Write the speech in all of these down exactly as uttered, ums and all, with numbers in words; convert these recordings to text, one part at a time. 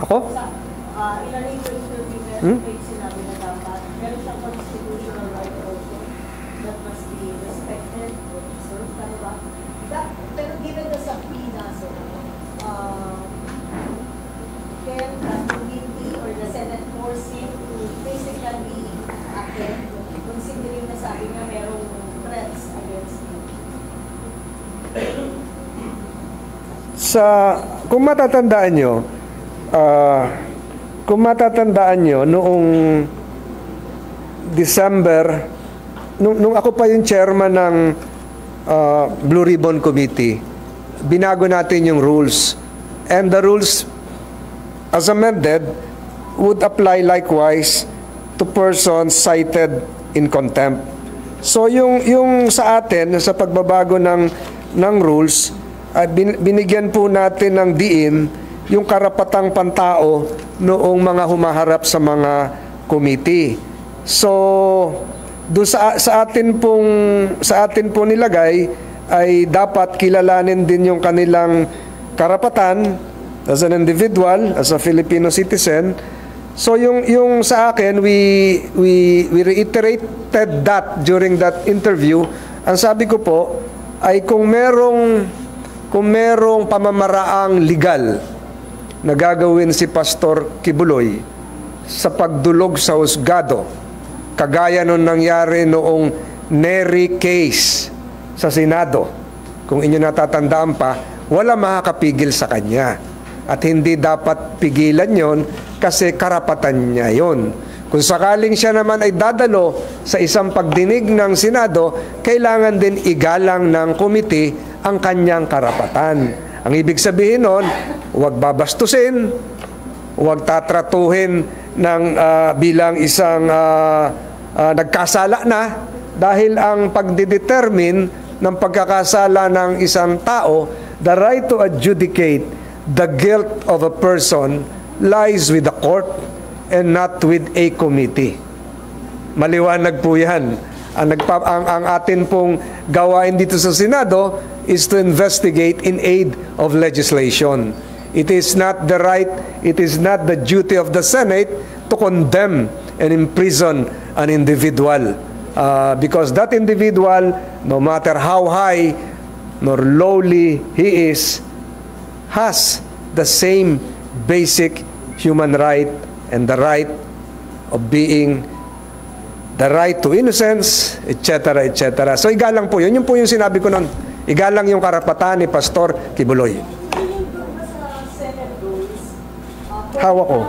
Ako? Sa, uh, in a later interview, Hmm? may sinabi na dapat, meron siyang constitutional right also that must be respected or observed, ano ba? That, pero given the subpoena, so, uh, can the committee or the Senate force him to basically attend, considering na sabi niya merong threats against him? Sa, kung matatandaan nyo, uh, kung matatandaan nyo, noong December, nung, nung ako pa yung chairman ng uh, Blue Ribbon Committee, binago natin yung rules. And the rules, as amended, would apply likewise to persons cited in contempt. So yung, yung sa atin, sa pagbabago ng, ng rules, uh, bin, binigyan po natin ng diin yung karapatang pantao noong mga humaharap sa mga committee. So, do sa, sa atin pong sa atin po nilagay ay dapat kilalanin din yung kanilang karapatan as an individual, as a Filipino citizen. So yung yung sa akin, we we we reiterated that during that interview. Ang sabi ko po ay kung merong kung merong pamamaraang legal na gagawin si Pastor Kibuloy sa pagdulog sa husgado, kagaya nung nangyari noong Nery case sa Senado, kung inyo natatandaan pa, wala makakapigil sa kanya. At hindi dapat pigilan yon kasi karapatan niya yon. Kung sakaling siya naman ay dadalo sa isang pagdinig ng Senado, kailangan din igalang ng komite ang kanyang karapatan. Ang ibig sabihin nun, huwag babastusin, huwag tatratuhin ng, uh, bilang isang uh, uh, nagkasala na, dahil ang pagdidetermine ng pagkakasala ng isang tao, the right to adjudicate the guilt of a person lies with the court and not with a committee. Maliwanag po yan. Ang, nagpa, ang, ang atin pong gawain dito sa Senado is to investigate in aid of legislation. It is not the right, it is not the duty of the Senate to condemn and imprison an individual. Uh, because that individual, no matter how high nor lowly he is, has the same basic human right and the right of being, the right to innocence, et cetera, et cetera. So igalang po yun. Yun po yung sinabi ko noon. Igalang yung karapatan ni Pastor Kibuloy. Hawak ko.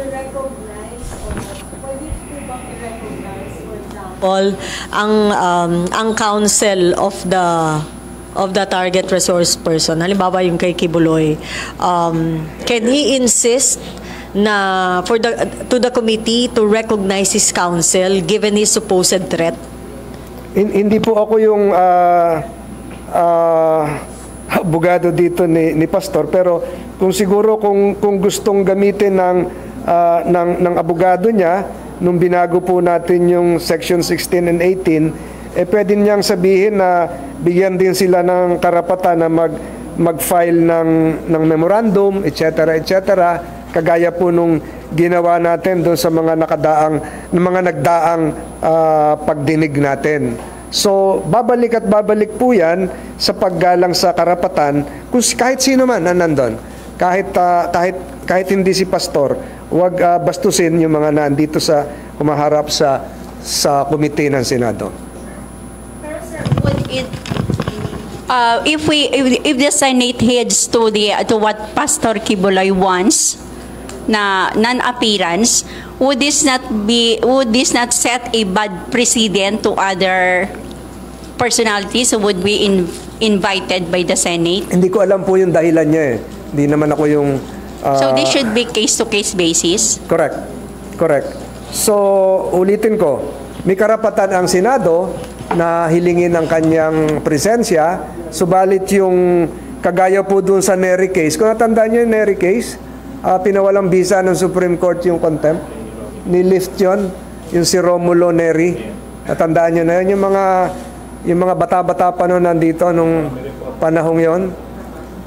All ang um, ang counsel of the of the target resource person, halimbawa yung kay Kibuloy, um, can he insist na for the to the committee to recognize his counsel given his supposed threat? In, hindi po ako yung uh, uh, abogado dito ni, ni Pastor, pero kung siguro kung kung gustong gamitin ng uh, ng ng abogado niya nung binago po natin yung section sixteen and eighteen, eh pwede niyang sabihin na bigyan din sila ng karapatan na mag mag-file ng ng memorandum, et cetera, et cetera, kagaya po nung ginawa natin doon sa mga nakadaang ng mga nagdaang uh, pagdinig natin. So, babalik at babalik po 'yan sa paggalang sa karapatan kung kahit sino man na nandun. Kahit uh, kahit kahit hindi si pastor, huwag uh, bastusin yung mga nandito sa kumaharap sa sa komite ng Senado. Would it, uh, if we if, if the Senate heads to the to what Pastor Kibuloy wants, na non-appearance, would this not be would this not set a bad precedent to other personalities who would be in, invited by the Senate? Hindi ko alam po yung dahilan niya eh. Hindi naman ako yung uh, so this should be case-to-case basis? Correct. Correct. So, ulitin ko, may karapatan ang Senado na hilingin ang kanyang presensya, subalit yung kagaya po dun sa Nery case, kung natandaan nyo yung Nery case, uh, pinawalang bisa ng Supreme Court yung contempt, nilift yun, yung si Romulo Nery, natandaan nyo na yun, yung mga, yung mga bata-bata pa noon nandito nung panahong yon.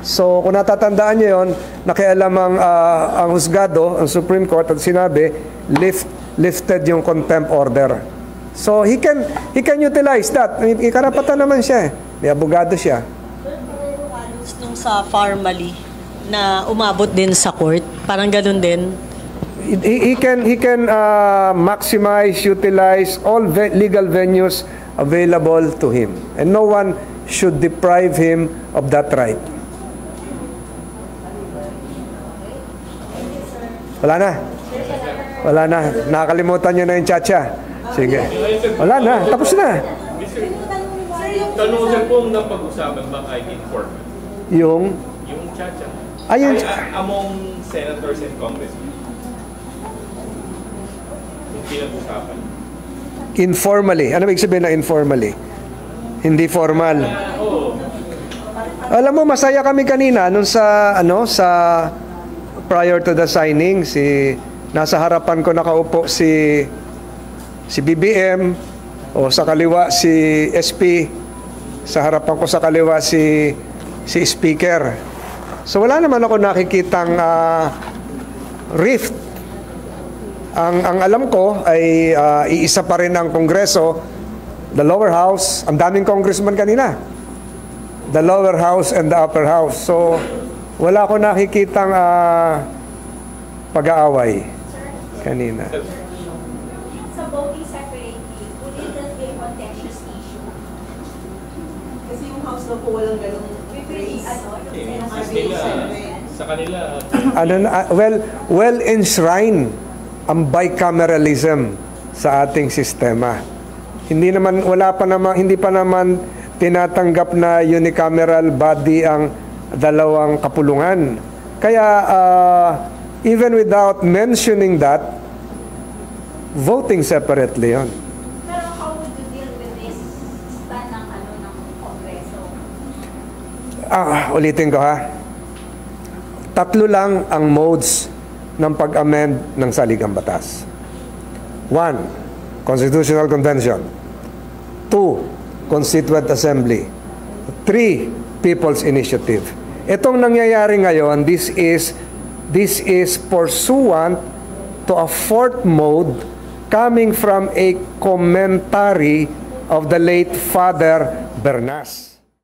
So kung natatandaan niyo yon, nakialam ang, ah, ang husgado, ang Supreme Court at sinabi, lift, lifted yung contempt order. So he can he can utilize that. May karapatan naman siya. eh. May abogado siya. Nung sa formally na umabot din sa court, parang ganun din. He, he can he can uh, maximize, utilize all ve- legal venues available to him, and no one should deprive him of that right. Wala na. Wala na. Nakakalimutan niyo na yung chacha. Sige. Wala na. Tapos na. Tanong sir kung napag-usapan ba kay informant? Yung Yung chacha. Ayun. Ay, a- among senators and congressmen. Yung pinag-usapan. informally. Ano ibig sabihin na informally? Hindi formal. Ah, oo. Alam mo, masaya kami kanina nung sa ano sa prior to the signing, si nasa harapan ko nakaupo si si B B M, o sa kaliwa si S P, sa harapan ko sa kaliwa si si Speaker. So wala naman ako nakikitang ah, rift. Ang ang alam ko ay ah, iisa pa rin ang Kongreso, the lower house. Ang daming congressman kanina. The lower house and the upper house. So wala ko nakikitang ah, pag-aaway kanina. Sa voting separately, would it not be a contentious issue? Kasi yung House na po walang ganong Eh, ano, sa kanila, sa kanila, Ano na, ah, well well enshrined ang bicameralism sa ating sistema. Hindi naman wala pa naman hindi pa naman tinatanggap na unicameral body ang dalawang kapulungan. Kaya uh, even without mentioning that, voting separately yon. Pero how would you deal with this stand ng ano ng Kongreso? Ah, ulitin ko ha. Tatlo lang ang modes ng pag-amend ng saligang batas. One, Constitutional Convention. Two, Constituent Assembly. Three, People's Initiative. Itong nangyayari ngayon, this is this is pursuant to a fourth mode coming from a commentary of the late Father Bernas.